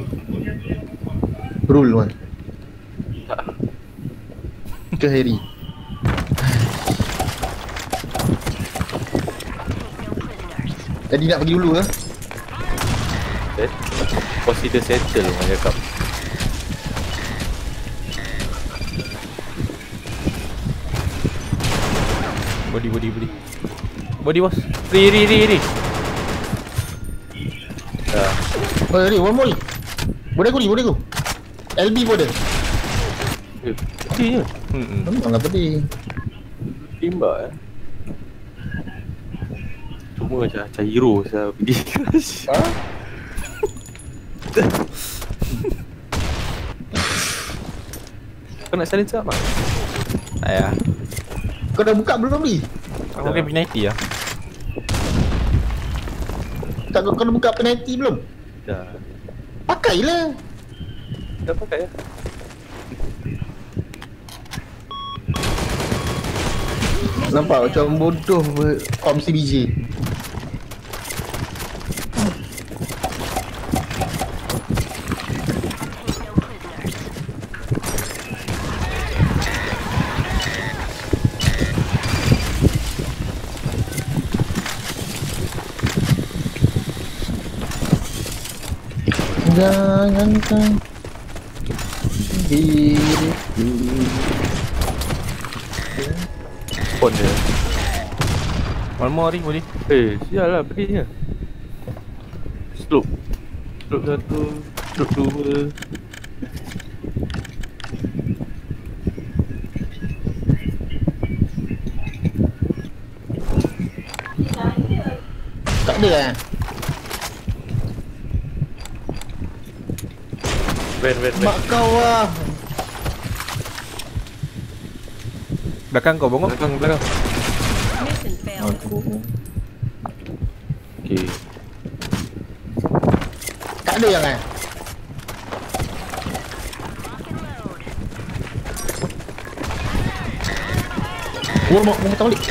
Rule kan. Tak. Ke Harry. Jadi nak pergi dulu lah. Consider settle orang cakap. Body bos. Ri. Dah. Oh Harry, one more ni. Boleh aku. LB pun ada. Pedih je. Memanglah pedih. Timbak Cuma macam hero saya pedih keras. Ha? Kau nak silence up tak? Ayah. Kau dah buka belum ni? Aku pakai penalty lah. Tak, kau dah buka penalty belum? Dah. Pakailah. Dah pakai lah. Nampak macam bodoh Kom CBJ. Jangankan diriku. Pon dia. One more ring boleh. Sial lah pedihnya. Slope satu, slope dua. Tak ada lah. Van. Mak kau lah. Belakang kau bongok. Belakang. Mission failed. Okay. Tak ada yang kan? Mau tahu balik.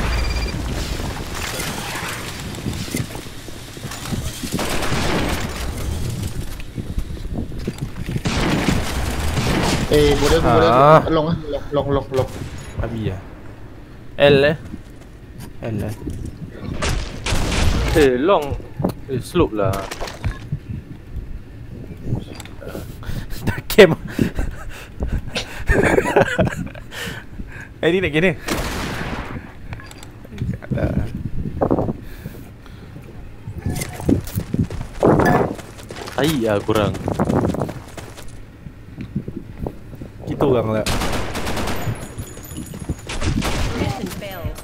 Boleh long. Abi lah. L long. Slope lah. Tak camp. Ini nak kena. Tai lah korang. Kita orang lah. Mission failed.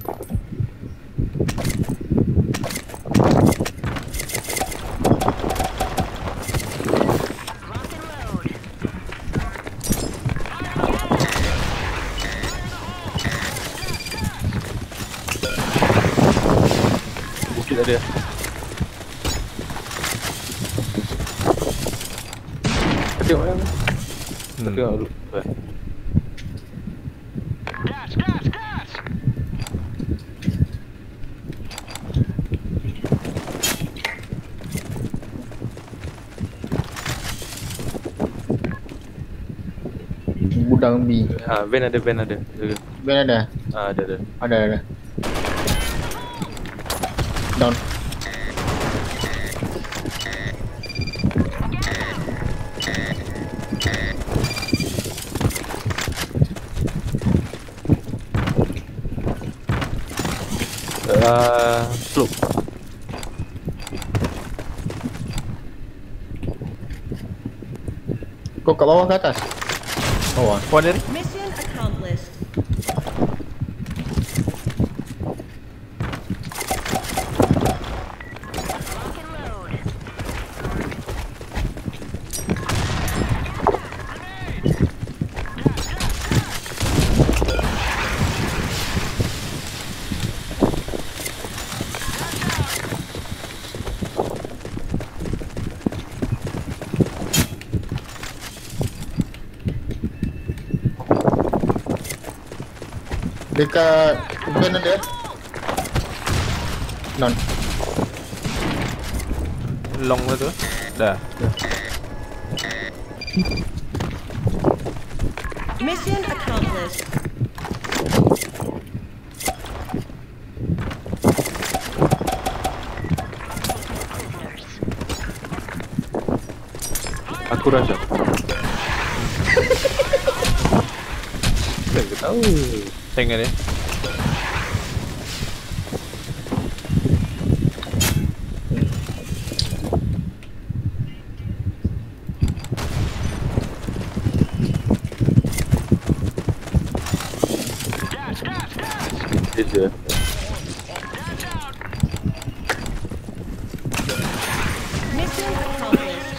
Bukit ada. Tengok yang tengok dulu. Gudang B. Van ada. Ben ada? Ada. Ada. Down. Slope. Kau kat bawah ke atas? Bawah. Puan dari. Mission accomplished. Dekat Ben ada? Non. Long lah tu. Dah. Mission accomplished. Aku rasa. Saya tahu. Tengok dia. Dia je. Mission accomplished.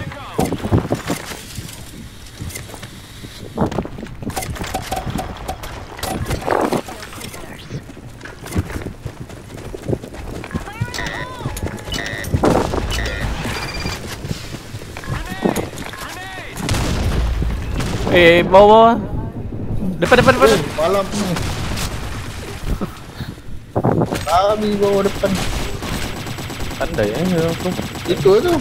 Bawah. Depan. Malam ni. Kami bawa depan. Pandai aku. Itu tu.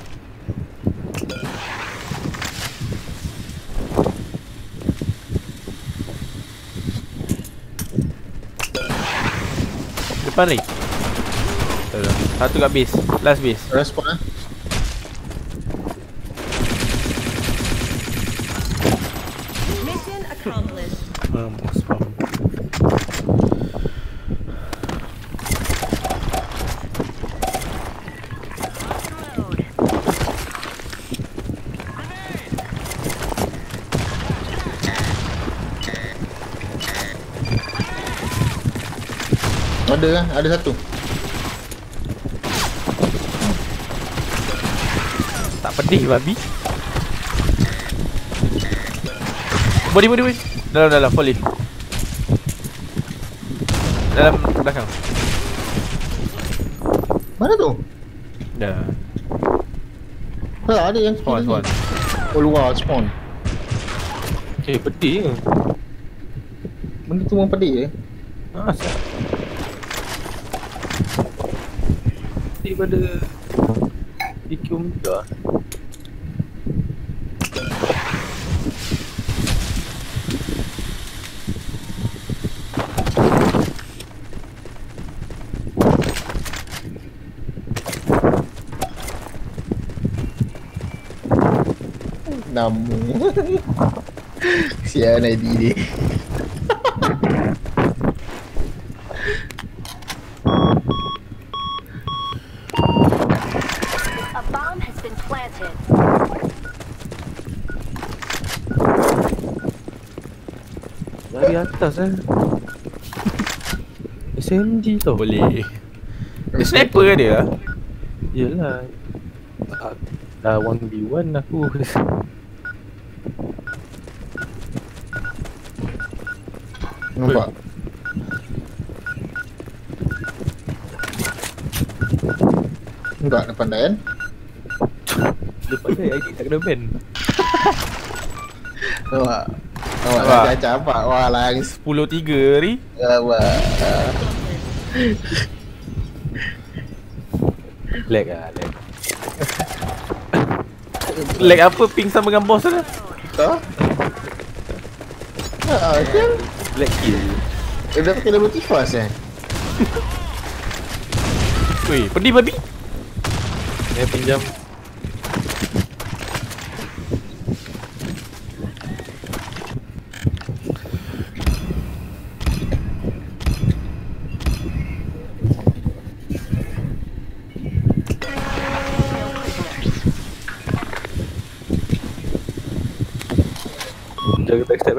Depan ni. Satu kat base. Last base. Respon Mission accomplished. Spam. Ada satu. Tak pedih babi. Body. Dalam folly. Dalam belakang. Mana tu? Dah. Ada yang Spawn. Oh, luar spawn. Pedih ke? Benda tu memang pedih je. Asal? Daripada IQ muda. Namu. Sian ID dia. A bomb has been planted. Dari atas SMG tau. Boleh. Dia sniper ke dia? Yelah. Dah 1v1 aku. Nampak? Enggak ada pandai kan? Lepas tu ID tak kena ban. Nampak? Wah. Nampak macam apa? Wah lang. 10-3 ni. Wah. Lag lah, lag. Lag apa ping sama dengan boss tu? Kau? Kan? Lag kill. Dia dah pakai double fast eh? Weh, pedih babi. Dia pinjam. Jaga backstep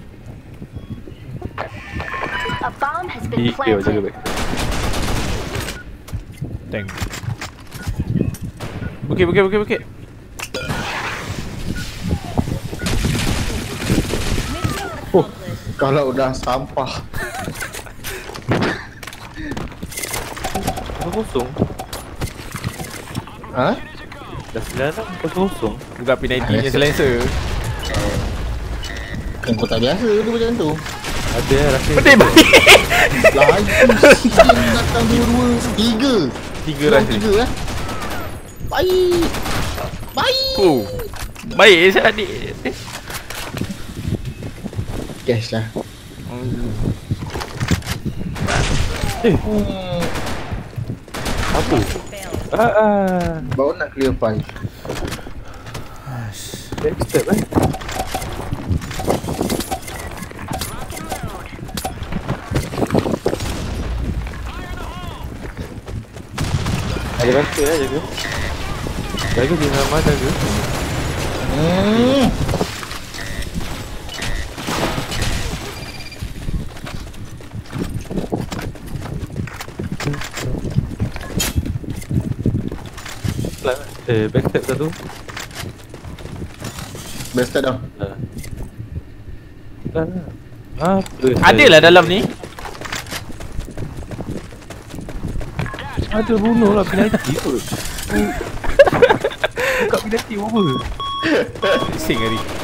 A bomb has been Di jaga planted. backstep. Tank. Bukit. Mission Oh, accomplished. kalau udah sampah. Kosong. Ha? Dah 9 kosong. Buka P90 nya silencer. Yang kau tak biasa dia macam tu. Ada rasa. Pedih babi. Lagi siang datang dua-dua. Tiga. Tiga rasa. Tiga eh. Baik. Oh. Baik saya adik. Cash lah. Apa? Failed. Baru nak clear 5. Backstep Ada rasa lah jaga. Jaga dia nama jaga. Backstep satu. Best dah. Apa? Ada lah dalam ni. Ada bunuh lah penalti tu. Buka penalti apa? Sing hari.